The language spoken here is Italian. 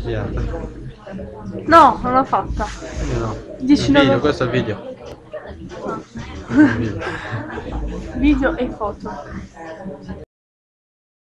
girata. No, non l'ho fatta. Io no. Dici Il non video, l'ho... questo è il video. Ah. Questo è il video. Video e foto.